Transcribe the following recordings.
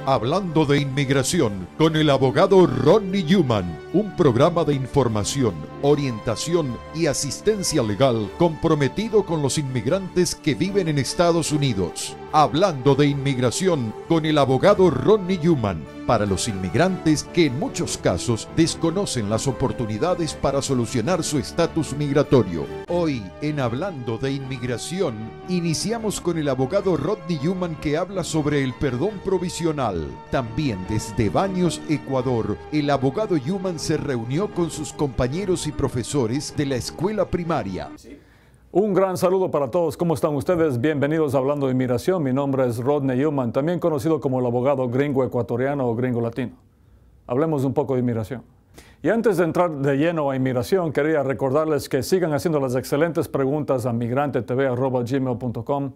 Hablando de inmigración con el abogado Rodney Newman, un programa de información, orientación y asistencia legal comprometido con los inmigrantes que viven en Estados Unidos. Hablando de inmigración con el abogado Rodney Newman, para los inmigrantes que en muchos casos desconocen las oportunidades para solucionar su estatus migratorio. Hoy, en Hablando de Inmigración, iniciamos con el abogado Rodney Newman, que habla sobre el perdón provisional. También desde Baños, Ecuador, el abogado Newman se reunió con sus compañeros y profesores de la escuela primaria. Un gran saludo para todos. ¿Cómo están ustedes? Bienvenidos a Hablando de Inmigración. Mi nombre es Rodney Newman, también conocido como el abogado gringo ecuatoriano o gringo latino. Hablemos un poco de inmigración. Y antes de entrar de lleno a inmigración, quería recordarles que sigan haciendo las excelentes preguntas a migrantetv@gmail.com,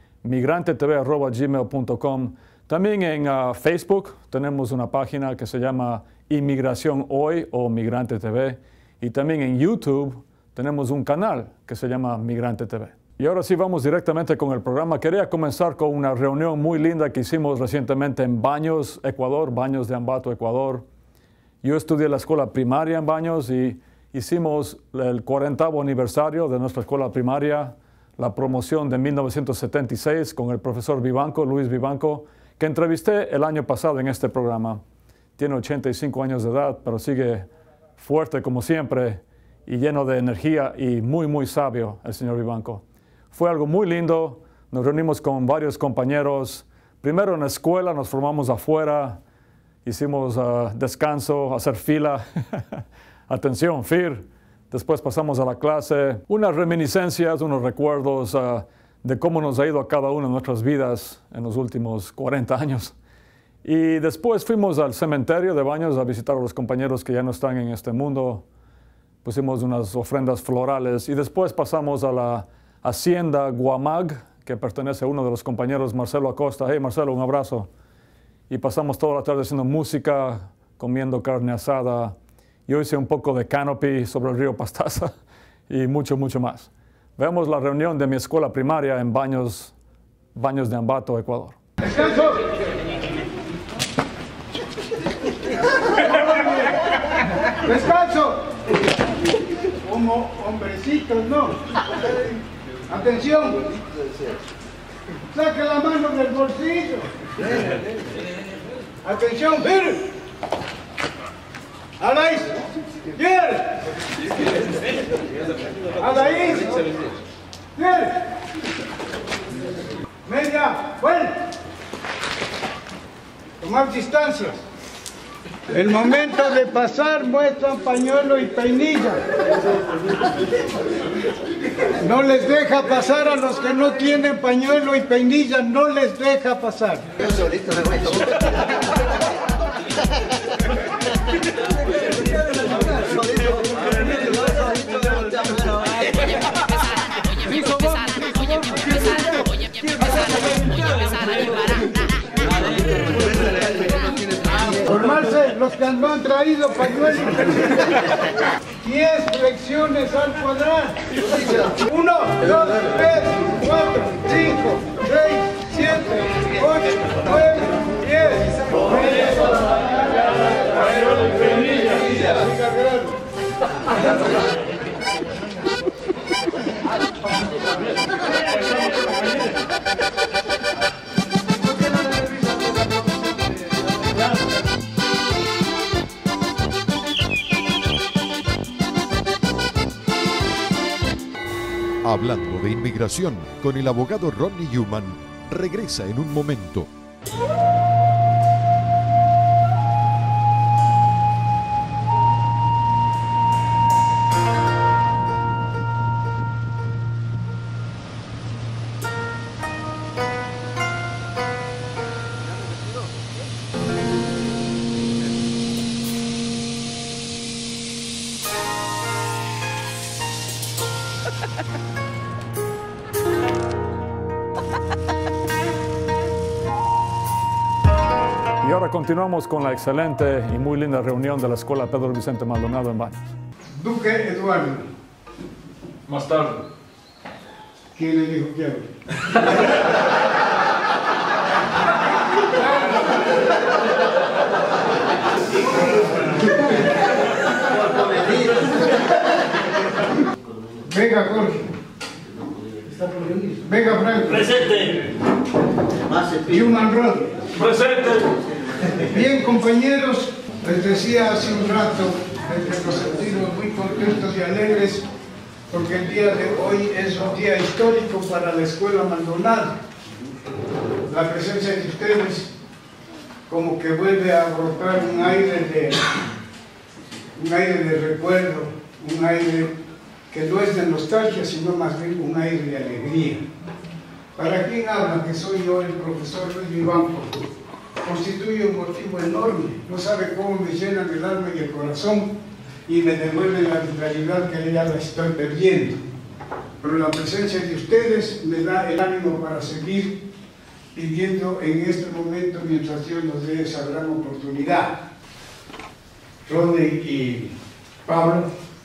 migrantetv@gmail.com. También en Facebook tenemos una página que se llama Inmigración Hoy o Migrante TV. Y también en YouTube tenemos un canal que se llama Migrante TV. Y ahora sí vamos directamente con el programa. Quería comenzar con una reunión muy linda que hicimos recientemente en Baños, Ecuador, Baños de Ambato, Ecuador. Yo estudié la escuela primaria en Baños y hicimos el 40º aniversario de nuestra escuela primaria, la promoción de 1976 con el profesor Vivanco, Luis Vivanco, que entrevisté el año pasado en este programa. Tiene 85 años de edad, pero sigue fuerte como siempre y lleno de energía y muy sabio el señor Vivanco. Fue algo muy lindo, nos reunimos con varios compañeros, primero en la escuela, nos formamos afuera, hicimos descanso, hacer fila, atención, FIR, después pasamos a la clase, unas reminiscencias, unos recuerdos de cómo nos ha ido a cada una de nuestras vidas en los últimos 40 años. Y después fuimos al cementerio de Baños a visitar a los compañeros que ya no están en este mundo. Pusimos unas ofrendas florales y después pasamos a la hacienda Guamag, que pertenece a uno de los compañeros, Marcelo Acosta. Hey Marcelo, un abrazo. Y pasamos toda la tarde haciendo música, comiendo carne asada. Yo hice un poco de canopy sobre el río Pastaza y mucho más. Veamos la reunión de mi escuela primaria en Baños de Ambato, Ecuador. ¡Descanso! ¡Descanso! Como hombrecitos, ¿no? Atención. Saque la mano del bolsillo. Atención, firme. Alaís. ¡Bien! Alaís. ¡Bien! Media. ¡Bueno! Tomar distancias. El momento de pasar muestran pañuelo y peinilla. No les deja pasar a los que no tienen pañuelo y peinilla, no les deja pasar. Yo solito me voy. Formarse los que no han traído pañuelos. 10 flexiones al cuadrado. 1, 2, 3, 4, 5, 6, 7, 8, 9, 10. Hablando de inmigración con el abogado Rodney Newman, regresa en un momento. Y ahora continuamos con la excelente y muy linda reunión de la Escuela Pedro Vicente Maldonado en Baños. Duque Eduardo. Más tarde. ¿Quién le dijo que hable? Venga, Jorge. Venga, Franco. Presente. Human Rod. Presente. Bien, compañeros, les decía hace un rato que nos sentimos muy contentos y alegres porque el día de hoy es un día histórico para la Escuela Maldonado. La presencia de ustedes como que vuelve a brotar un aire de recuerdo, un aire que no es de nostalgia, sino más bien un aire de alegría. Para quien habla, que soy yo, el profesor Luis Vivanco, constituye un motivo enorme. No sabe cómo me llenan el alma y el corazón y me devuelven la vitalidad que ya la estoy perdiendo. Pero la presencia de ustedes me da el ánimo para seguir viviendo en este momento mientras Dios nos dé esa gran oportunidad. Ronnie y Pablo,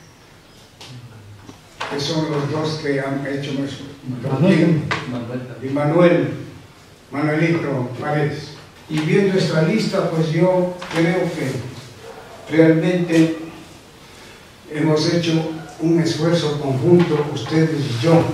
que son los dos que han hecho eso, y Manuelito Paredes. Y viendo esta lista, pues yo creo que realmente hemos hecho un esfuerzo conjunto, ustedes y yo.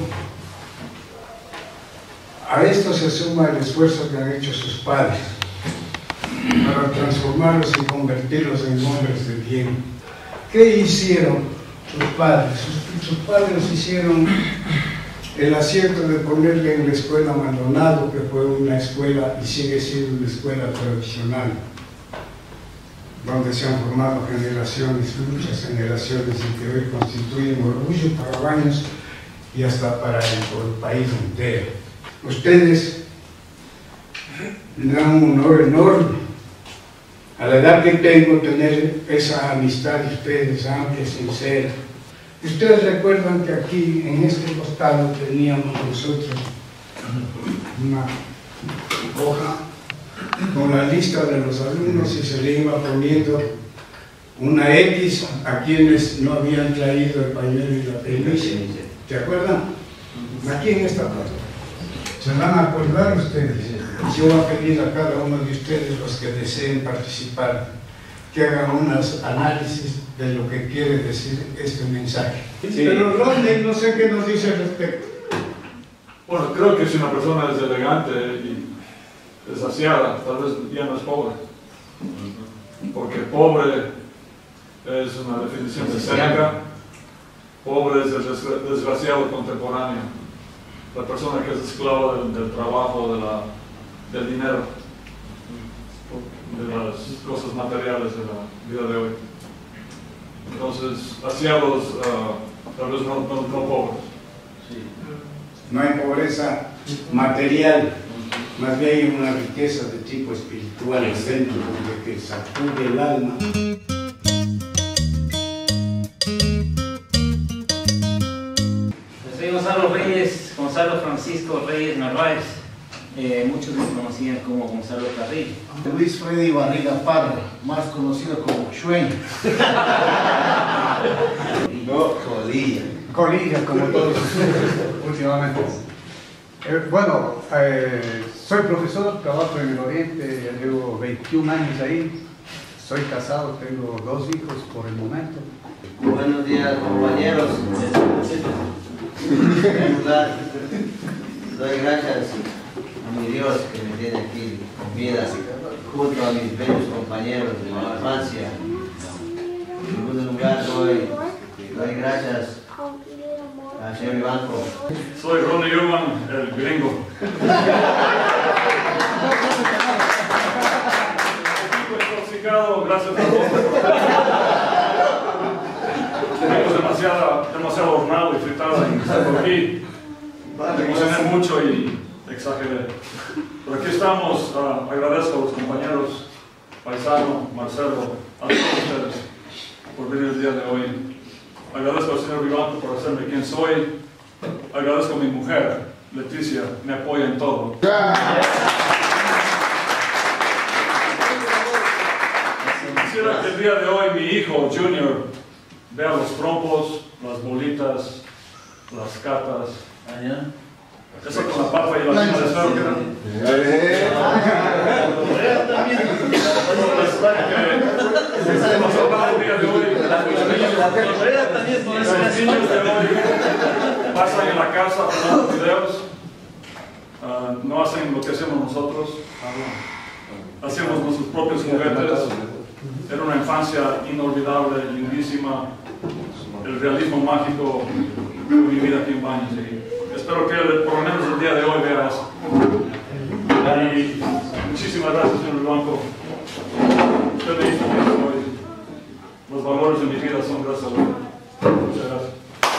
A esto se suma el esfuerzo que han hecho sus padres para transformarlos y convertirlos en hombres de bien. ¿Qué hicieron sus padres? Sus padres hicieron el acierto de ponerle en la escuela Maldonado, que fue una escuela y sigue siendo una escuela tradicional, donde se han formado generaciones, muchas generaciones, y que hoy constituyen orgullo para Baños y hasta para el país entero. Ustedes me dan un honor enorme, a la edad que tengo, tener esa amistad de ustedes, amplia, sincera. Ustedes recuerdan que aquí, en este costado, teníamos nosotros una hoja con la lista de los alumnos y se le iba poniendo una X a quienes no habían traído el pañuelo y la peluche. ¿Se acuerdan? Aquí en esta parte. ¿Se van a acordar ustedes? Yo voy a pedir a cada uno de ustedes, los que deseen participar, que hagan unos análisis de lo que quiere decir este mensaje. Sí. Pero Ronnie, no sé qué nos dice al respecto. Bueno, creo que si una persona es elegante y es aseada, tal vez ya no es pobre. Porque pobre es una definición de Séneca. Pobre es el desgraciado contemporáneo. La persona que es esclava del trabajo, del dinero, de las cosas materiales de la vida de hoy. Entonces, aseados, tal vez no pobres. Sí. No hay pobreza material, más bien hay una riqueza de tipo espiritual dentro, que sacude el alma. Soy Gonzalo Reyes, Gonzalo Francisco Reyes Narváez. Muchos me conocían como Gonzalo Carril. Luis Freddy Barriga Parra, más conocido como Schwein. No, Colilla, como todos últimamente. Soy profesor, trabajo en el Oriente, ya llevo 21 años ahí. Soy casado, tengo 2 hijos por el momento. Buenos días, compañeros. En lugar, doy gracias a mi Dios que me tiene aquí con vida, junto a mis bellos compañeros de la infancia. En segundo lugar, doy gracias al señor Vivanco. Soy Ronnie Human, el gringo. Intoxicado, gracias a Dios. Tenemos demasiado hornado y fritado en por aquí. Me emocioné mucho y exageré. Pero aquí estamos. Agradezco a los compañeros, Paisano, Marcelo, a todos ustedes por venir el día de hoy. Agradezco al señor Vivanco por hacerme quien soy. Agradezco a mi mujer, Leticia, me apoya en todo. Quisiera que el día de hoy mi hijo, Junior, vea los trompos, las bolitas, las catas. Eso con la papa y la lima de suero. hemos hablado el día de hoy. Los niños de hoy pasan en la casa tomando videos, no hacen lo que hacemos nosotros, hacemos nuestros propios juguetes. Era una infancia inolvidable, lindísima, el realismo mágico de mi vida aquí en Baños. Y espero que por lo menos el día de hoy vea eso. Y muchísimas gracias, señor Blanco. Usted me hizo que hoy los valores de mi vida son gracias a usted. Muchas gracias.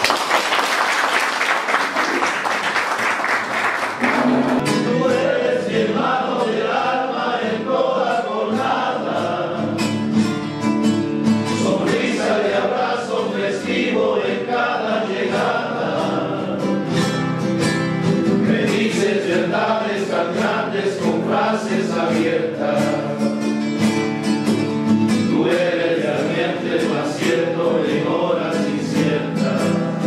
Tú eres mi hermano del alma en toda jornada. Sonrisa de abrazo festivo en cada llegada. Me dices verdades cambiantes con frases abiertas. Tú eres realmente lo acierto en horas inciertas.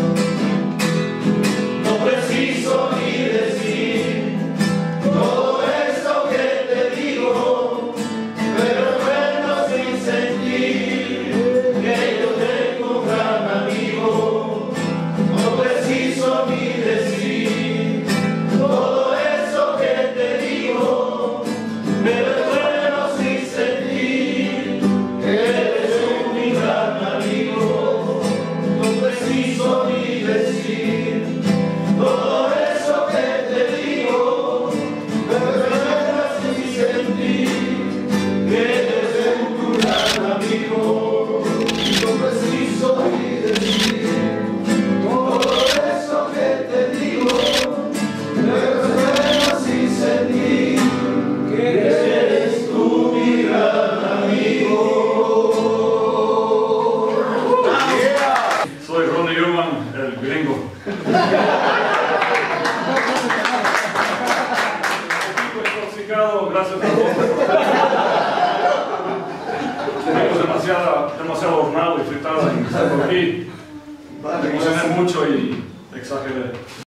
No preciso ni decir todo esto que te digo, pero bueno sin sentir que yo tengo un gran amigo. No preciso ni decir todo eso que te digo, pero bueno sin sentir que eres mi gran amigo. No preciso ni decir todo eso que te digo, pero bueno sin sentir que eres un gran amigo. No preciso ni decir todo eso que te digo, pero bueno sin sentir que eres tú mi gran amigo. Soy Ronnie Newman, el gringo. Equipo intoxicado, gracias a todos. Tenemos demasiado hornado y fritado en estar por aquí. Me emocioné mucho y exageré.